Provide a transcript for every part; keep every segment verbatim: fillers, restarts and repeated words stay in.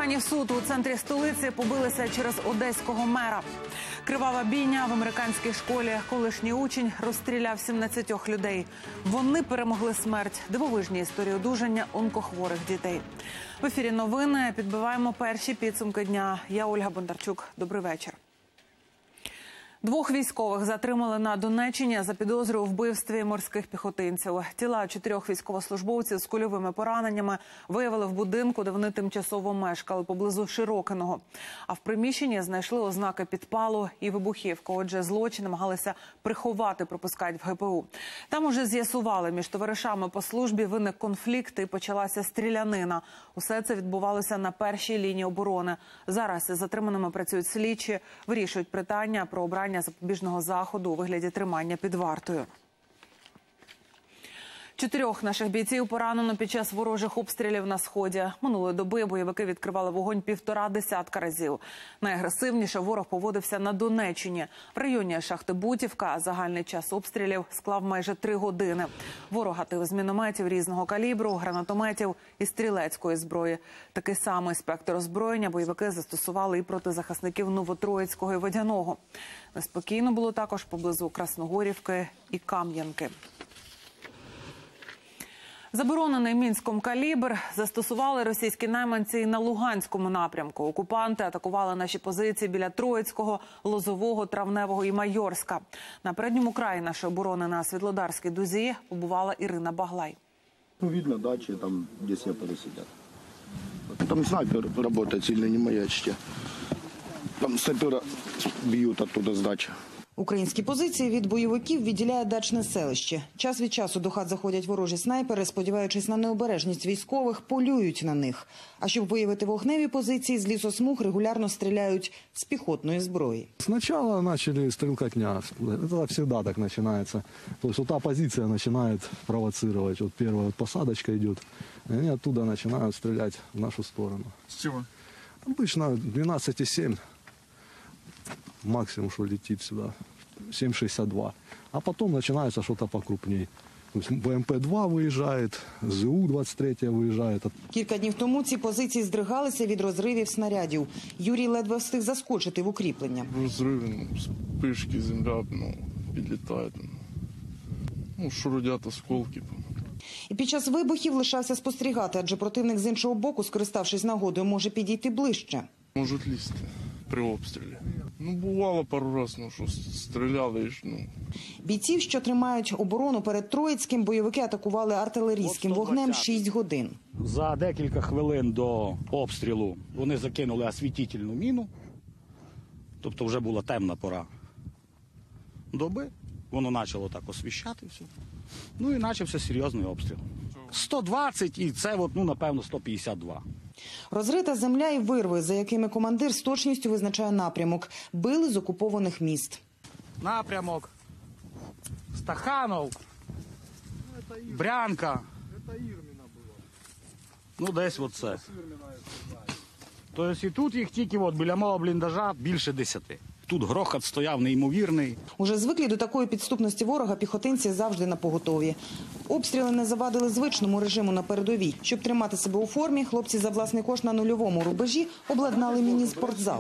Охоронні в суд у центрі столиці побилися через одеського мера. Кривава бійня в американській школі. Колишній учень розстріляв сімнадцять людей. Вони перемогли смерть. Дивовижні історії одужання онкохворих дітей. В ефірі новини. Підбиваємо перші підсумки дня. Я Ольга Бондарчук. Добрий вечір. Двох військових затримали на Донеччині за підозрою у вбивстві морських піхотинців. Тіла чотирьох військовослужбовців з кульовими пораненнями виявили в будинку, де вони тимчасово мешкали, поблизу Широкиного. А в приміщенні знайшли ознаки підпалу і вибухівку. Отже, злочин намагалися приховати, припускають в ге пе у. Там уже з'ясували, між товаришами по службі виник конфлікт і почалася стрілянина. Усе це відбувалося на першій лінії оборони. Зараз із затриманими працюють слідчі, вирішують питання про обрання запобіжного заходу у вигляді тримання під вартою. Чотирьох наших бійців поранено під час ворожих обстрілів на Сході. Минулої доби бойовики відкривали вогонь півтора десятка разів. Найагресивніше ворог поводився на Донеччині. В районі шахти Бутівка загальний час обстрілів склав майже три години. Ворог гатив з мінометів різного калібру, гранатометів і стрілецької зброї. Такий самий спектр озброєння бойовики застосували і проти захисників Новотроїцького і Водяного. Неспокійно було також поблизу Красногорівки і Кам'янки. Заборонений Мінськом калібр застосували російські найманці і на Луганському напрямку. Окупанти атакували наші позиції біля Троїцького, Лозового, Травневого і Майорська. На передньому краї нашої оборони на Світлодарській дузі побувала Ірина Баглай. Ну, видно дачи, там, где сепары сидят. Там снайпер работает, сильно не маячите. Там снайпера бьют оттуда с дачи. Українські позиції від бойовиків відділяє дачне селище. Час від часу до хат заходять ворожі снайпери, сподіваючись на необережність військових, полюють на них. А щоб виявити вогневі позиції, з лісосмуг регулярно стріляють з піхотної зброї. Сначала начали стрелкотня. Это всегда так начинается. То есть вот та позиция начинает провоцировать. Вот первая вот посадочка идет. И они оттуда начинают стрелять в нашу сторону. С чего? Обычно двенадцать семь. Максимум, что летит сюда, семь шестьдесят два. А потом начинается что-то покрупней. То есть вэ эм пэ два выезжает, зэ у двадцять три выезжает. Кілька днів тому ці позиції здригалися від розривів снарядів. Юрій ледве встиг заскочити в укріплення. Розриви, спишки, земля, ну, підлітає. Ну, шурудять осколки. І під час вибухів лишався спостерігати, адже противник з іншого боку, скориставшись нагодою, може підійти ближче. Можуть лізти при обстрілі. Ну, бувало пару разів, ну, що стріляли. Ну. Бійців, що тримають оборону перед Троїцьким, бойовики атакували артилерійським вогнем шість годин. За декілька хвилин до обстрілу вони закинули освітительну міну, тобто вже була темна пора доби, воно почало так освіщати все. Ну і почався серйозний обстріл. сто двадцять і це, от, ну, напевно, сто п'ятдесят два. Розрита земля і вирви, за якими командир з точністю визначає напрямок. Били з окупованих міст. Напрямок. Стаханов. Брянка. Ну, десь оце. Тобто і тут їх тільки от, біля мого бліндажа більше десяти. Тут грохот стояв неймовірний. Уже звиклі до такої підступності ворога, піхотинці завжди напоготові. Обстріли не завадили звичному режиму на передовій. Щоб тримати себе у формі, хлопці за власний кошт на нульовому рубежі обладнали міні-спортзал.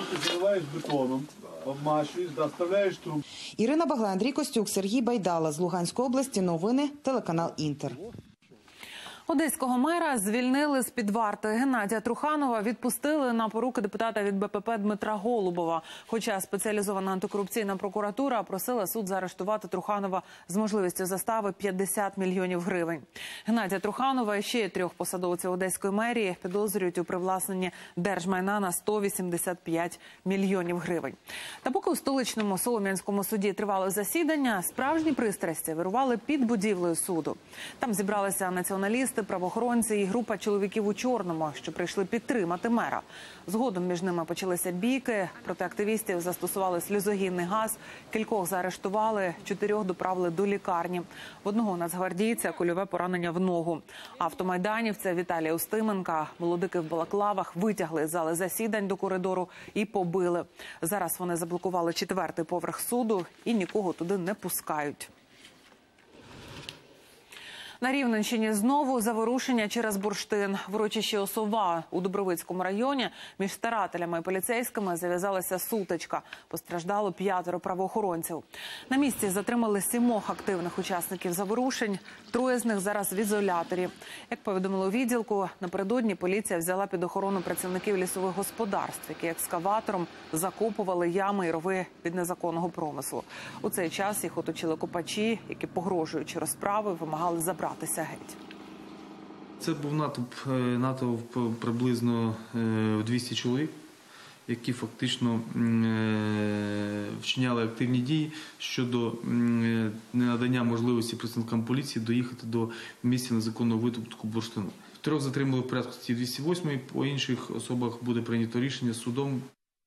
Ірина Баглай, Андрій Костюк, Сергій Байдала. З Луганської області. Новини, телеканал «Інтер». Одеського мера звільнили з-під варти. Геннадія Труханова відпустили на поруки депутата від Бе Пе Пе Дмитра Голубова. Хоча спеціалізована антикорупційна прокуратура просила суд заарештувати Труханова з можливістю застави п'ятдесят мільйонів гривень. Геннадія Труханова і ще трьох посадовців Одеської мерії підозрюють у привласненні держмайна на сто вісімдесят п'ять мільйонів гривень. Та поки у столичному Солом'янському суді тривало засідання, справжні пристрасті вирували під будівлею суду. Там зібралися націоналісти, правоохоронці і група чоловіків у чорному, що прийшли підтримати мера. Згодом між ними почалися бійки, проти активістів застосували сльозогінний газ, кількох заарештували, чотирьох доправили до лікарні. В одного нацгвардійця кульове поранення в ногу. Автомайданівця Віталія Устименка молодики в балаклавах витягли з зали засідань до коридору і побили. Зараз вони заблокували четвертий поверх суду і нікого туди не пускають. На Рівненщині знову заворушення через бурштин. В урочищі Осова у Дубровицькому районі між старателями і поліцейськими зав'язалася сутичка. Постраждало п'ятеро правоохоронців. На місці затримали сімох активних учасників заворушень. Троє з них зараз в ізоляторі. Як повідомили у відділку, напередодні поліція взяла під охорону працівників лісових господарств, які екскаватором закопували ями і рови від незаконного промислу. У цей час їх оточили копачі, які, погрожуючи розправи, вимагали забратися геть. Це був натовп, натовп приблизно двісті чоловік, які фактично вчиняли активні дії щодо ненадання можливості представникам поліції доїхати до місця незаконного видобутку бурштину. Трьох затримали в порядку статті двісті восьмої, по інших особах буде прийнято рішення судом.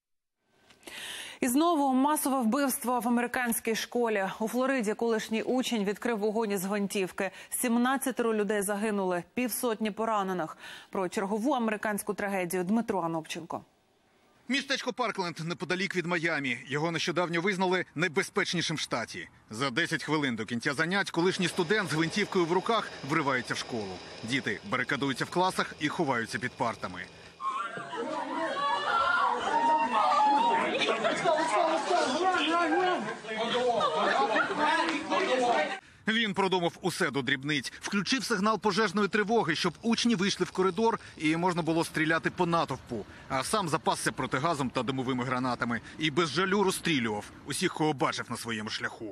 І знову масове вбивство в американській школі. У Флориді колишній учень відкрив вогонь із гвинтівки. сімнадцятеро людей загинули, півсотні поранених. Про чергову американську трагедію Дмитро Анопченко. Містечко Паркленд неподалік від Майамі. Його нещодавно визнали найбезпечнішим в штаті. За десять хвилин до кінця занять колишній студент з гвинтівкою в руках вривається в школу. Діти барикадуються в класах і ховаються під партами. Він продумав усе до дрібниць. Включив сигнал пожежної тривоги, щоб учні вийшли в коридор і можна було стріляти по натовпу. А сам запасся протигазом та димовими гранатами. І без жалю розстрілював усіх, кого бачив на своєму шляху.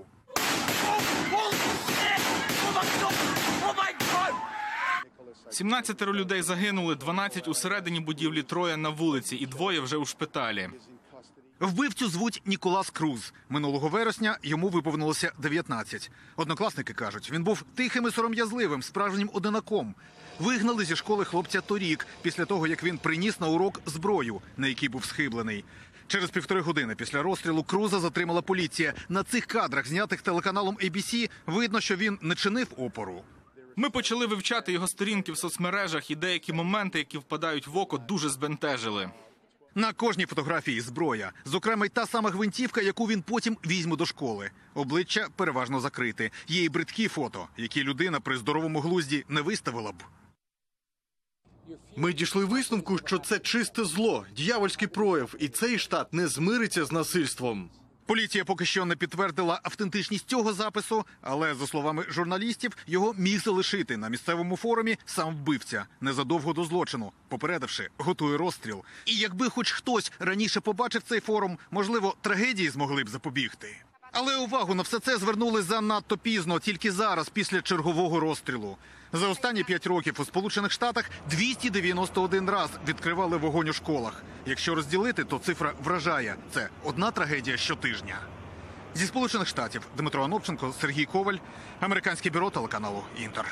сімнадцятеро людей загинули, дванадцять усередині будівлі, троє на вулиці і двоє вже у шпиталі. Вбивцю звуть Ніколас Круз. Минулого вересня йому виповнилося дев'ятнадцять. Однокласники кажуть, він був тихим і сором'язливим, справжнім одинаком. Вигнали зі школи хлопця торік, після того, як він приніс на урок зброю, на якій був схиблений. Через півтори години після розстрілу Круза затримала поліція. На цих кадрах, знятих телеканалом ей бі сі, видно, що він не чинив опору. Ми почали вивчати його сторінки в соцмережах, і деякі моменти, які впадають в око, дуже збентежили. На кожній фотографії зброя. Зокрема, й та сама гвинтівка, яку він потім візьме до школи. Обличчя переважно закрите. Є й бридкі фото, які людина при здоровому глузді не виставила б. Ми дійшли висновку, що це чисте зло, дьявольський прояв, і цей штат не змириться з насильством. Поліція поки що не підтвердила автентичність цього запису, але, за словами журналістів, його міг залишити на місцевому форумі сам вбивця, незадовго до злочину, попередивши, готує розстріл. І якби хоч хтось раніше побачив цей форум, можливо, трагедії змогли б запобігти. Але увагу на все це звернули занадто пізно, тільки зараз, після чергового розстрілу. За останні п'ять років у Сполучених Штатах двісті дев'яносто один раз відкривали вогонь у школах. Якщо розділити, то цифра вражає. Це одна трагедія щотижня. Зі Сполучених Штатів Дмитро Анопченко, Сергій Коваль, американське бюро телеканалу «Інтер».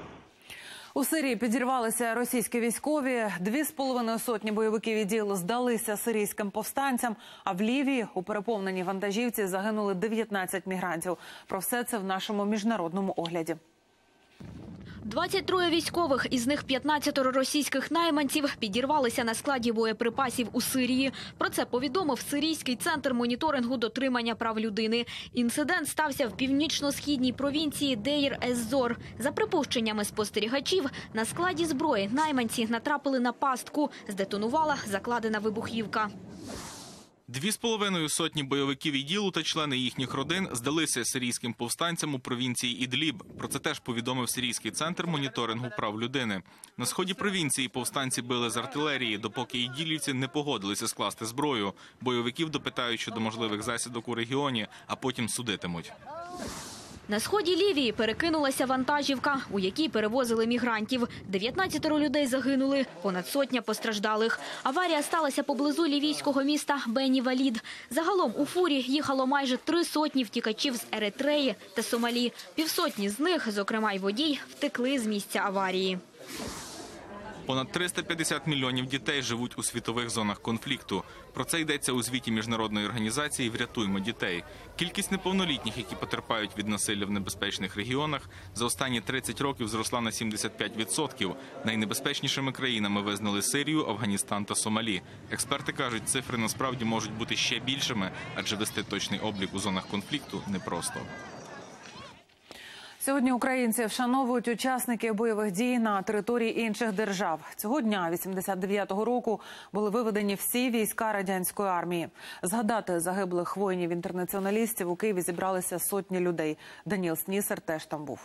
У Сирії підірвалися російські військові. Дві з половиною сотні бойовиків ІДІЛ здалися сирійським повстанцям, а в Лівії у переповненій вантажівці загинули дев'ятнадцять мігрантів. Про все це в нашому міжнародному огляді. двадцять троє військових, із них п'ятнадцять російських найманців, підірвалися на складі боєприпасів у Сирії. Про це повідомив Сирійський центр моніторингу дотримання прав людини. Інцидент стався в північно-східній провінції Дейр-ез-Зор. За припущеннями спостерігачів, на складі зброї найманці натрапили на пастку. Здетонувала закладена вибухівка. Дві з половиною сотні бойовиків ІДІЛу та члени їхніх родин здалися сирійським повстанцям у провінції Ідліб. Про це теж повідомив Сирійський центр моніторингу прав людини. На сході провінції повстанці били з артилерії, допоки іділівці не погодилися скласти зброю. Бойовиків допитають щодо можливих засідок у регіоні, а потім судитимуть. На сході Лівії перекинулася вантажівка, у якій перевозили мігрантів. дев'ятнадцять людей загинули, понад сотня постраждалих. Аварія сталася поблизу лівійського міста Бені-Валід. Загалом у фурі їхало майже три сотні втікачів з Еритреї та Сомалі. Півсотні з них, зокрема й водій, втекли з місця аварії. Понад триста п'ятдесят мільйонів дітей живуть у світових зонах конфлікту. Про це йдеться у звіті міжнародної організації «Врятуймо дітей». Кількість неповнолітніх, які потерпають від насилля в небезпечних регіонах, за останні тридцять років зросла на сімдесят п'ять відсотків. Найнебезпечнішими країнами визнали Сирію, Афганістан та Сомалі. Експерти кажуть, цифри насправді можуть бути ще більшими, адже вести точний облік у зонах конфлікту непросто. Сьогодні українці вшановують учасників бойових дій на території інших держав. Цього дня, вісімдесят дев'ятого року, були виведені всі війська радянської армії. Згадати загиблих воїнів-інтернаціоналістів у Києві зібралися сотні людей. Даніл Снісер теж там був.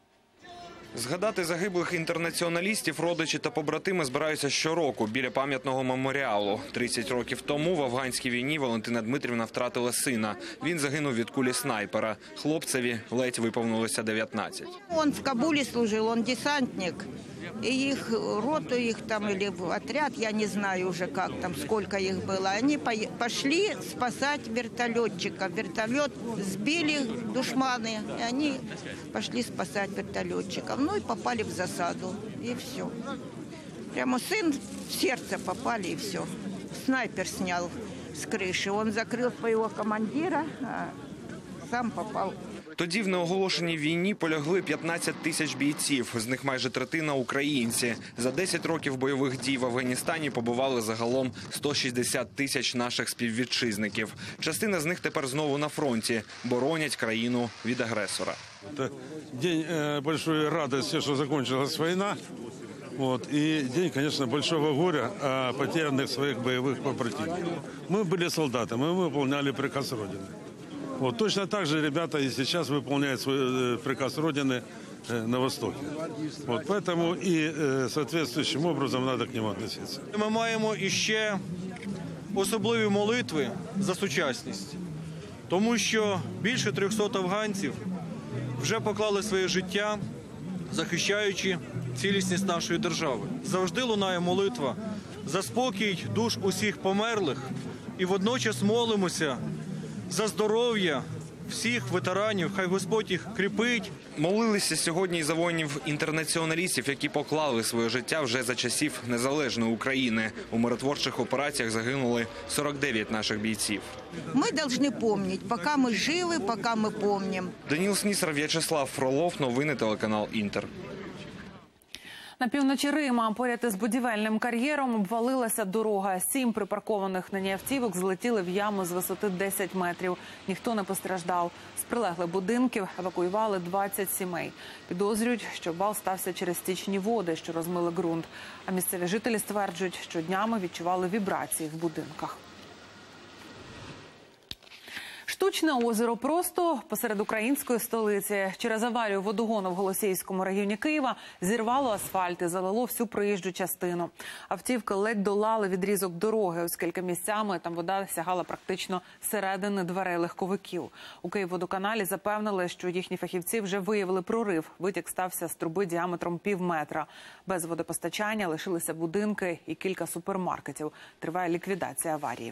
Згадати загиблих інтернаціоналістів родичі та побратими збираються щороку біля пам'ятного меморіалу. тридцять років тому в афганській війні Валентина Дмитрівна втратила сина. Він загинув від кулі снайпера. Хлопцеві ледь виповнилося дев'ятнадцять. Он в Кабулі служив, он десантник. И их роту, их там или в отряд, я не знаю уже как там, сколько их было. Они пошли спасать вертолетчиков. Вертолет сбили душманы, и они пошли спасать вертолетчиков. Ну и попали в засаду, и все. Прямо сын в сердце попали, и все. Снайпер снял с крыши. Он закрыл своего командира, а сам попал. Тоді в неоголошеній війні полягли п'ятнадцять тисяч бійців, з них майже третина – українці. За десять років бойових дій в Афганістані побували загалом сто шістдесят тисяч наших співвітчизників. Частина з них тепер знову на фронті, боронять країну від агресора. Це день великої радості, що закінчилась війна. Вот. И день, конечно, большого горя о потерянных своих боевых побратимов. Мы были солдатами, мы выполняли приказ Родины. Вот. Точно так же ребята и сейчас выполняют свой приказ Родины на Востоке. Вот. Поэтому и соответствующим образом надо к ним относиться. Ми маємо іще особливі молитви за сучасність. Тому що більше трьохсот афганців вже поклали своє життя, захищаючи цілісність нашої держави. Завжди лунає молитва за спокій душ усіх померлих і водночас молимося за здоров'я всіх ветеранів, хай Господь їх кріпить. Молилися сьогодні і за воїнів-інтернаціоналістів, які поклали своє життя вже за часів незалежної України. У миротворчих операціях загинули сорок дев'ять наших бійців. Ми повинні пам'ятати, поки ми живі, поки ми пам'ятаємо. Даніл Снісер, В'ячеслав Фролов, новини телеканал «Інтер». На півночі Рима поряд із будівельним кар'єром обвалилася дорога. Сім припаркованих на ній автівок злетіли в яму з висоти десять метрів. Ніхто не постраждав. З прилеглих будинків евакуювали двадцять сімей. Підозрюють, що обвал стався через стічні води, що розмили ґрунт. А місцеві жителі стверджують, що днями відчували вібрації в будинках. Штучне озеро просто посеред української столиці. Через аварію водогону в Голосіївському районі Києва зірвало асфальт і залило всю проїжджу частину. Автівки ледь долали відрізок дороги, оскільки місцями там вода сягала практично середини дверей легковиків. У Київводоканалі запевнили, що їхні фахівці вже виявили прорив. Витік стався з труби діаметром пів метра. Без водопостачання лишилися будинки і кілька супермаркетів. Триває ліквідація аварії.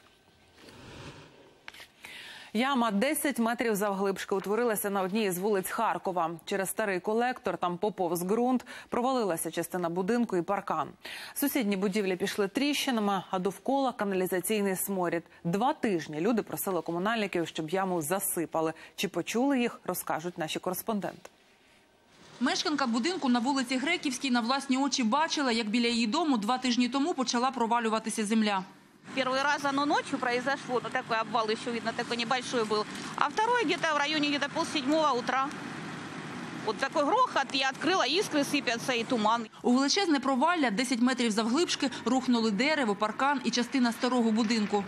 Яма десять метрів завглибшки утворилася на одній із вулиць Харкова. Через старий колектор там поповз ґрунт, провалилася частина будинку і паркан. Сусідні будівлі пішли тріщинами, а довкола каналізаційний сморід. Два тижні люди просили комунальників, щоб яму засипали. Чи почули їх, розкажуть наші кореспонденти. Мешканка будинку на вулиці Греківській на власні очі бачила, як біля її дому два тижні тому почала провалюватися земля. Первый раз оно ночью произошло, но такой обвал еще видно, такой небольшой был. А второй где-то в районе где-то полседьмого утра. Вот такой грохот, я открыла, искры сыпятся и туман. У величезне провалля десять метрів завглибшки рухнули дерево, паркан і частина старого будинку.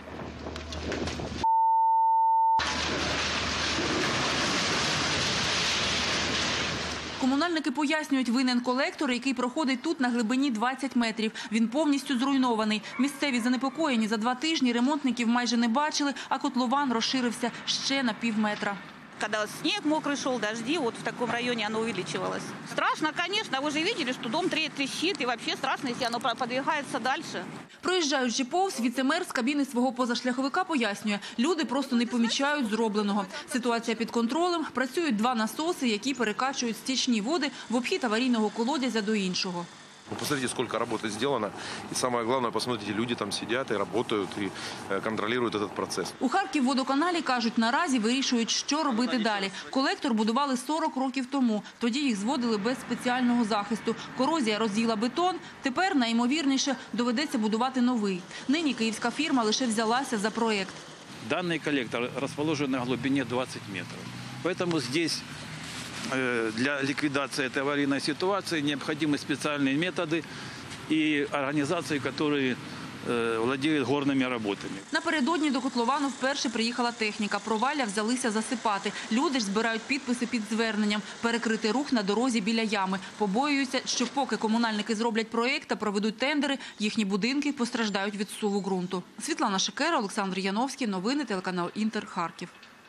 Комунальники пояснюють, винен колектор, який проходить тут на глибині двадцять метрів. Він повністю зруйнований. Місцеві занепокоєні. За два тижні ремонтників майже не бачили, а котлован розширився ще на пів метра. Когда снег мокрый шел, дожди, вот в таком районе оно увеличивалось. Страшно, конечно, вы же видели, что дом трещит, и вообще страшно, если оно подвигается дальше. Проїжджаючи повз, віце-мер з кабіни свого позашляховика пояснює, люди просто не помічають зробленого. Ситуація під контролем, працюють два насоси, які перекачують стічні води в обхід аварійного колодязя до іншого. Посмотрите, сколько работы сделано. И самое главное, посмотрите, люди там сидят и работают, и контролируют этот процесс. У Харківводоканалі кажуть, наразі вирішують, що робити далі. Колектор будували сорок років тому. Тоді їх зводили без спеціального захисту. Корозія роз'їла бетон. Тепер, найімовірніше, доведеться будувати новий. Нині київська фірма лише взялася за проєкт. Даний колектор розположений на глибині двадцять метрів. Тому здесь для ликвидации этой аварийной ситуации необходимы специальные методы и организации, которые владіють горними роботами. Напередодні до котловану вперше приїхала техніка. Провалля взялися засипати. Люди ж збирають підписи під зверненням. Перекрити рух на дорозі біля ями. Побоюються, що поки комунальники зроблять проєкт та проведуть тендери, їхні будинки постраждають від зсуву ґрунту. Світлана Шикера, Олександр Яновський. Новини, телеканал Інтер, Харків.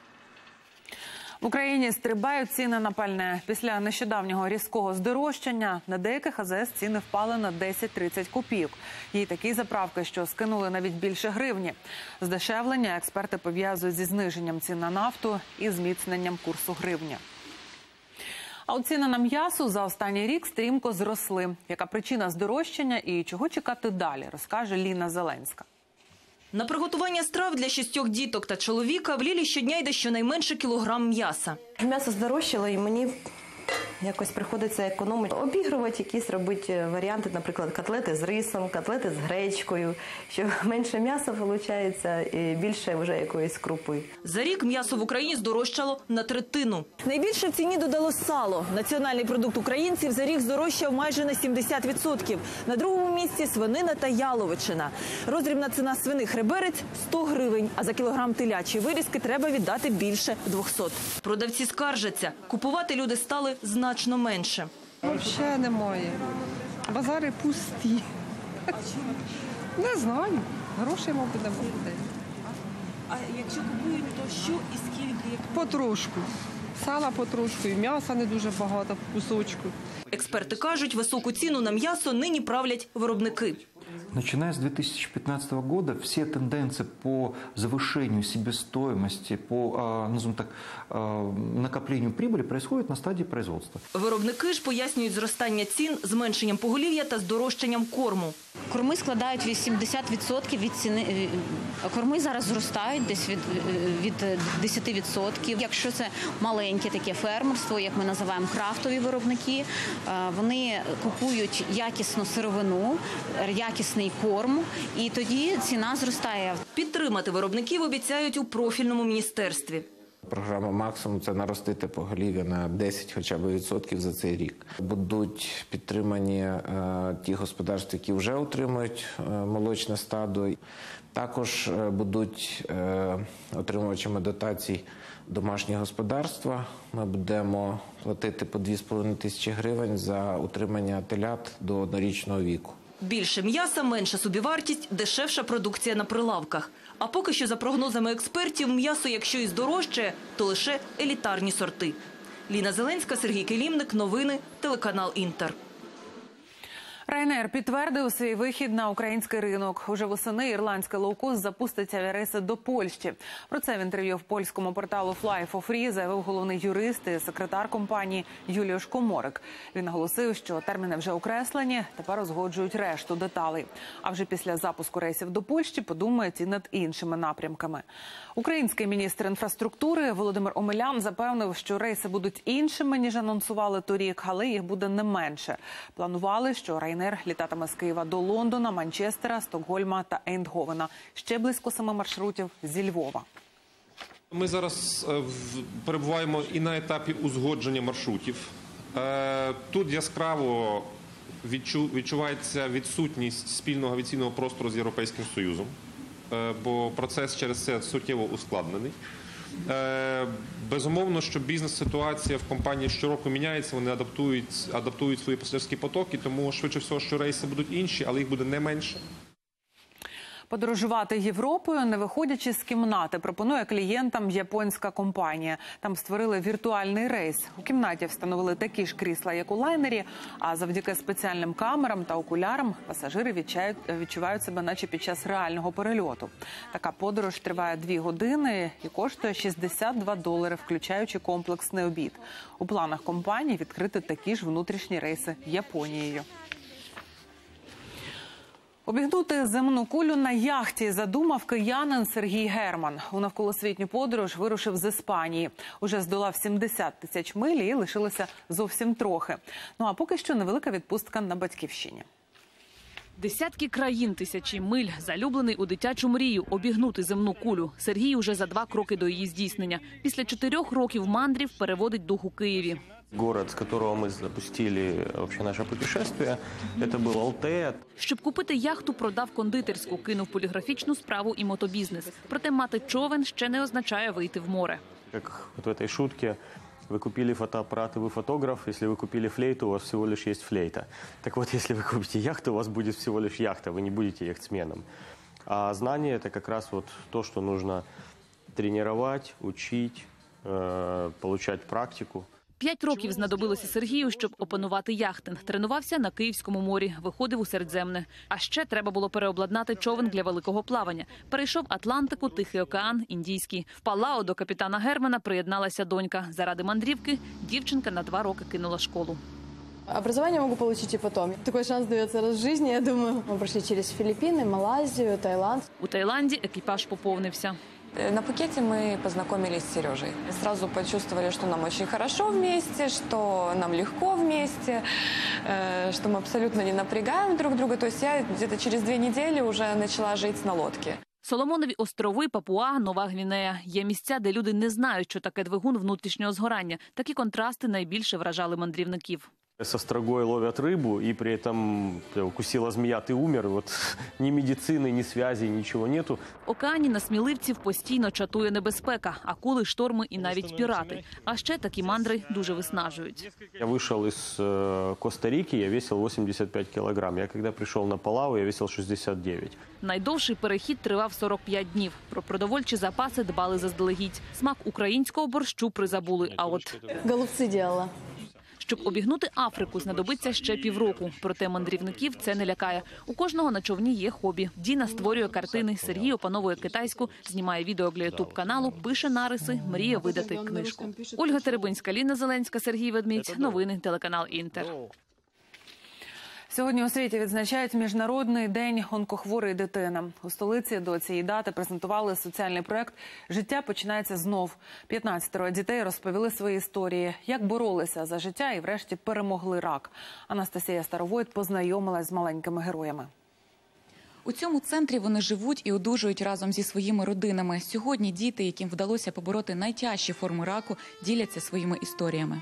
В Україні стрибають ціни на пальне. Після нещодавнього різкого здорожчання на деяких А З С ціни впали на десять-тридцять копійок. Є такі заправки, що скинули навіть більше гривні. Здешевлення експерти пов'язують зі зниженням цін на нафту і зміцненням курсу гривні. А от ціни на м'ясо за останній рік стрімко зросли. Яка причина здорожчання і чого чекати далі, розкаже Ліна Зеленська. На приготування страв для шістьох діток та чоловіка в Лілі щодня йде щонайменше кілограм м'яса. М'ясо здорожчало і мені якось приходиться економити. Обігрувати якісь робити варіанти, наприклад, котлети з рисом, котлети з гречкою, що менше м'яса виходить і більше вже якоїсь крупи. За рік м'ясо в Україні здорожчало на третину. Найбільше в ціні додало сало. Національний продукт українців за рік здорожчав майже на сімдесят відсотків. На другому місці свинина та яловичина. Роздрібна ціна свиних реберець – сто гривень, а за кілограм телячої вирізки треба віддати більше двохсот. Продавці скаржаться, купувати люди стали значно менше. Взагалі немає. Базари пусті. Не знаю. Грошей, мабуть, немає. А якщо купують, то що і скільки? Потрошку. Сала потрошку, і м'яса не дуже багато, кусочку. Експерти кажуть, високу ціну на м'ясо нині правлять виробники. Начиная с две тысячи пятнадцатого года все тенденции по завышению себестоимости, по, назовем так, накоплению прибыли происходят на стадии производства. Виробники ж пояснюють зростання цін зменшенням поголів'я та здорожчанням корму. Корми складають вісімдесят відсотків від ціни. Корми зараз зростають десь від, від десять відсотків. Якщо це маленьке таке фермерство, як ми називаємо крафтові виробники, вони купують якісну сировину, якісний корм, і тоді ціна зростає. Підтримати виробників обіцяють у профільному міністерстві. Програма «Максимум» – це наростити поголів'я на десять хоча б відсотків за цей рік. Будуть підтримані е, ті господарства, які вже отримують е, молочне стадо. Також е, будуть е, отримувачами дотацій домашні господарства. Ми будемо платити по дві з половиною тисячі гривень за утримання телят до однорічного віку. Більше м'яса, менша собівартість, дешевша продукція на прилавках. А поки що, за прогнозами експертів, м'ясо, якщо і здорожчає, то лише елітарні сорти. Ліна Зеленська, Сергій Келімник. Новини, телеканал Інтер. Ryanair підтвердив свій вихід на український ринок. Уже восени ірландський лоукост запустить авіарейси до Польщі. Про це в інтерв'ю в польському порталу Fly for Free заявив головний юрист і секретар компанії Юліуш Коморик. Він наголосив, що терміни вже окреслені, тепер узгоджують решту деталей. А вже після запуску рейсів до Польщі подумають і над іншими напрямками. Український міністр інфраструктури Володимир Омелян запевнив, що рейси будуть іншими, ніж анонсували торік, але їх буде не менше. Планували, що Ryanair літатиме з Києва до Лондона, Манчестера, Стокгольма та Ейндговена. Ще близько семи маршрутів зі Львова. Ми зараз перебуваємо і на етапі узгодження маршрутів. Тут яскраво відчувається відсутність спільного авіаційного простору з Європейським Союзом, бо процес через це суттєво ускладнений. Безумовно, що бізнес-ситуація в компанії щороку міняється, вони адаптують, адаптують свої пасажирські потоки, тому швидше всього, що рейси будуть інші, але їх буде не менше. Подорожувати Європою, не виходячи з кімнати, пропонує клієнтам японська компанія. Там створили віртуальний рейс. У кімнаті встановили такі ж крісла, як у лайнері, а завдяки спеціальним камерам та окулярам пасажири відчувають, відчувають себе наче під час реального перельоту. Така подорож триває дві години і коштує шістдесят два долари, включаючи комплексний обід. У планах компанії відкрити такі ж внутрішні рейси Японією. Обігнути земну кулю на яхті задумав киянин Сергій Герман. У навколосвітню подорож вирушив з Іспанії. Уже здолав сімдесят тисяч миль і лишилося зовсім трохи. Ну а поки що невелика відпустка на батьківщині. Десятки країн, тисячі миль, залюблений у дитячу мрію – обігнути земну кулю. Сергій уже за два кроки до її здійснення. Після чотирьох років мандрів переводить дух у Києві. Город, з якого ми запустили вообще наше путешествие, це був Алтей. Щоб купити яхту, продав кондитерську, кинув поліграфічну справу і мотобізнес. Проте мати човен ще не означає вийти в море. Як в цій шутці, вы купили фотоаппарат, и вы фотограф. Если вы купили флейту, у вас всего лишь есть флейта. Так вот, если вы купите яхту, у вас будет всего лишь яхта, вы не будете яхтсменом. А знание – это как раз вот то, что нужно тренировать, учить, э, получать практику. П'ять років знадобилося Сергію, щоб опанувати яхтинг. Тренувався на Київському морі, виходив у Середземне. А ще треба було переобладнати човен для великого плавання. Перейшов Атлантику, Тихий океан, Індійський. В Палау до капітана Германа приєдналася донька. Заради мандрівки дівчинка на два роки кинула школу. Образование могу получить и потом. Такой шанс дается раз в жизни, я думаю. Мы прошли через Филиппины, Малайзию, Таиланд. У Таїланді екіпаж поповнився. На Пхукете мы познакомились с Сережей. Сразу почувствовали, что нам очень хорошо вместе, что нам легко вместе, что мы абсолютно не напрягаем друг друга. То есть я где-то через две недели уже начала жить на лодке. Соломонові острови, Папуа, Нова Гвінея. Є місця, де люди не знають, що таке двигун внутрішнього згорання. Такі контрасти найбільше вражали мандрівників. С острогой ловят рыбу, и при этом укусила змея, ты умер. Вот ни медицины, ни связи, ничего нету. В океані на сміливців постійно чатує небезпека. Акули, шторми і навіть пірати. А ще такі мандри дуже виснажують. Я вышел из э, Коста-Рики, я весил восемьдесят пять килограмм. Я когда пришел на Палау, я весил шестьдесят девять. Найдовший перехід тривав сорок п'ять днів. Про продовольчі запаси дбали заздалегідь. Смак українського борщу призабули. А от голубці делала. Щоб обігнути Африку, знадобиться ще півроку. Проте мандрівників це не лякає. У кожного на човні є хобі. Діна створює картини, Сергій опановує китайську, знімає відео для ютуб-каналу, пише нариси, мріє видати книжку. Ольга Теребинська, Ліна Зеленська, Сергій Ведмідь. Новини, телеканал «Інтер». Сьогодні у світі відзначають Міжнародний день онкохворої дитини. У столиці до цієї дати презентували соціальний проект «Життя починається знов». п'ятнадцятеро дітей розповіли свої історії, як боролися за життя і врешті перемогли рак. Анастасія Старовойт познайомилась з маленькими героями. У цьому центрі вони живуть і одужують разом зі своїми родинами. Сьогодні діти, яким вдалося побороти найтяжчі форми раку, діляться своїми історіями.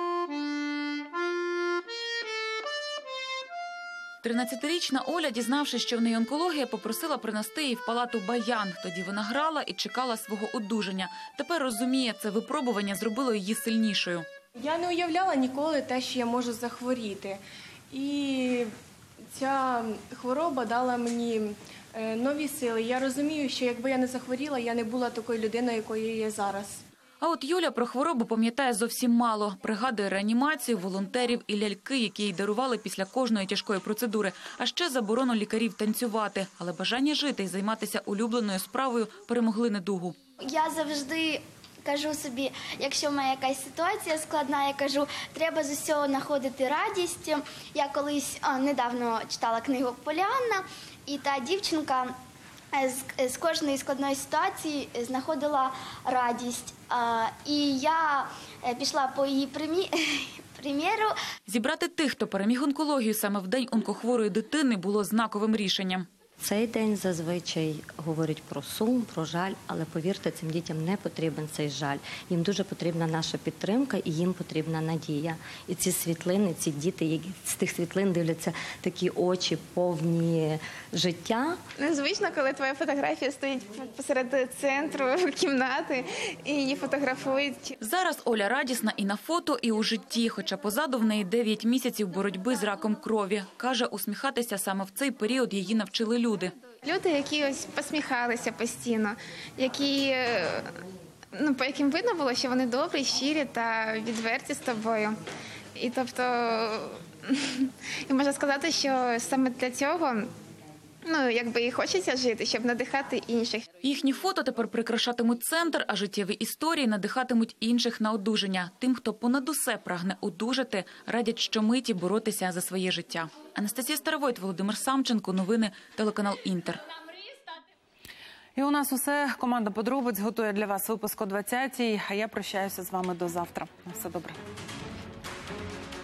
тринадцятирічна Оля, дізнавшись, що в неї онкологія, попросила принести їй в палату баян. Тоді вона грала і чекала свого одужання. Тепер розуміє, це випробування зробило її сильнішою. Я не уявляла ніколи те, що я можу захворіти. І ця хвороба дала мені нові сили. Я розумію, що якби я не захворіла, я не була такою людиною, якою я є зараз. А от Юля про хворобу пам'ятає зовсім мало. Пригадує реанімацію, волонтерів і ляльки, які їй дарували після кожної тяжкої процедури. А ще заборону лікарів танцювати. Але бажання жити і займатися улюбленою справою перемогли недугу. Я завжди кажу собі, якщо в мене якась ситуація складна, я кажу, треба з усього знаходити радість. Я колись а, недавно читала книгу «Поліанна», і та дівчинка з, з кожної складної ситуації знаходила радість. А, і я пішла по її примі... приміру. Зібрати тих, хто переміг онкологію саме в день онкохворої дитини, було знаковим рішенням. Цей день зазвичай говорить про сум, про жаль, але повірте, цим дітям не потрібен цей жаль. Їм дуже потрібна наша підтримка і їм потрібна надія. І ці світлини, ці діти, які з тих світлин дивляться такі очі повні життя. Незвично, коли твоя фотографія стоїть посеред центру кімнати і її фотографують. Зараз Оля радісна і на фото, і у житті, хоча позаду в неї дев'ять місяців боротьби з раком крові. Каже, усміхатися саме в цей період її навчили люди. Люди, які ось посміхалися постійно, які, ну, по яким видно було, що вони добрі, щирі та відверті з тобою. І тобто, і можна сказати, що саме для цього, ну, якби і хочеться жити, щоб надихати інших. Їхні фото тепер прикрашатимуть центр, а життєві історії надихатимуть інших на одужання. Тим, хто понад усе прагне одужати, радять щомиті боротися за своє життя. Анастасія Старовойт, Володимир Самченко. Новини, телеканал «Інтер». І у нас усе. Команда «Подробиць» готує для вас випуск о двадцятій, а я прощаюся з вами до завтра. На все добре.